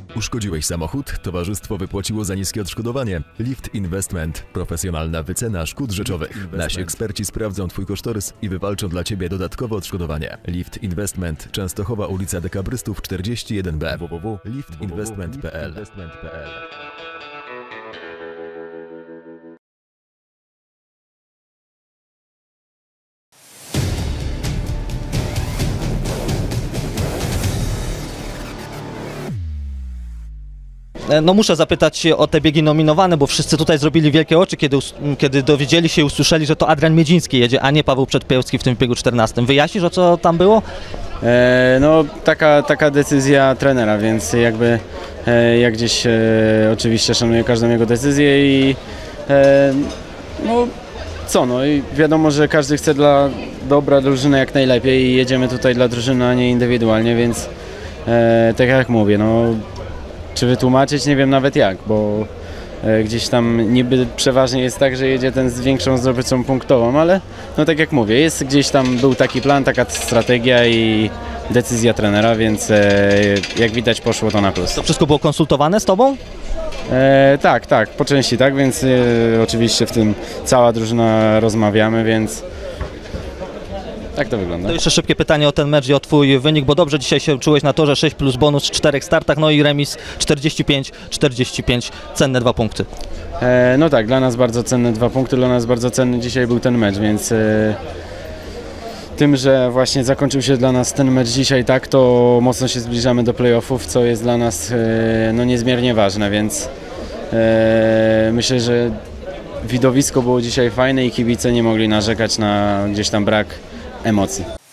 Uszkodziłeś samochód? Towarzystwo wypłaciło za niskie odszkodowanie. Lift Investment. Profesjonalna wycena szkód rzeczowych. Nasi eksperci sprawdzą Twój kosztorys i wywalczą dla Ciebie dodatkowe odszkodowanie. Lift Investment. Częstochowa, ulica Dekabrystów 41B. www.liftinvestment.pl. No muszę zapytać się o te biegi nominowane, bo wszyscy tutaj zrobili wielkie oczy, kiedy dowiedzieli się i usłyszeli, że to Adrian Miedziński jedzie, a nie Paweł Przedpełski w tym biegu 14. Wyjaśnisz, o co tam było? No taka decyzja trenera, więc jakby ja gdzieś oczywiście szanuję każdą jego decyzję i i wiadomo, że każdy chce dla dobra drużyny jak najlepiej i jedziemy tutaj dla drużyny, a nie indywidualnie, więc tak jak mówię, czy wytłumaczyć, nie wiem nawet jak, bo gdzieś tam niby przeważnie jest tak, że jedzie ten z większą zdobyczą punktową, ale tak jak mówię, był taki plan, taka strategia i decyzja trenera, więc jak widać poszło to na plus. To wszystko było konsultowane z Tobą? Tak, po części tak, więc oczywiście w tym cała drużyna rozmawiamy, więc tak to wygląda. To jeszcze szybkie pytanie o ten mecz i o Twój wynik, bo dobrze dzisiaj się czułeś na torze, 6 plus bonus w 4 startach, no i remis 45, cenne 2 punkty. Tak, dla nas bardzo cenne 2 punkty, dla nas bardzo cenny dzisiaj był ten mecz, więc tym, że właśnie zakończył się dla nas ten mecz dzisiaj tak, to mocno się zbliżamy do playoffów, co jest dla nas niezmiernie ważne, więc myślę, że widowisko było dzisiaj fajne i kibice nie mogli narzekać na gdzieś tam brak emocji.